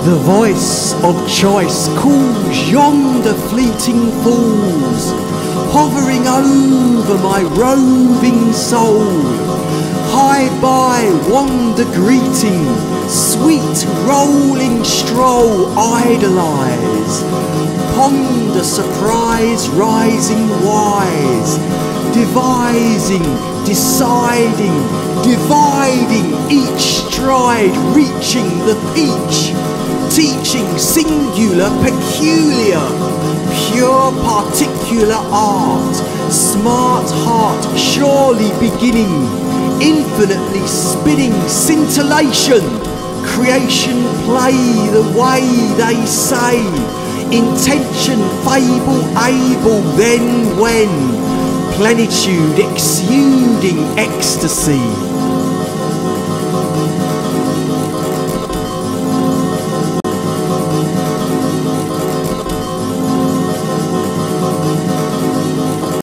The voice of choice calls yonder fleeting fools, hovering over my roving soul. High by wander greeting, sweet rolling stroll idolize. Ponder surprise rising wise, devising, deciding, dividing each stride, reaching the peach. Teaching singular, peculiar, pure particular art, smart heart surely beginning, infinitely spinning scintillation, creation play the way they say, intention fable able then when, plenitude exuding ecstasy.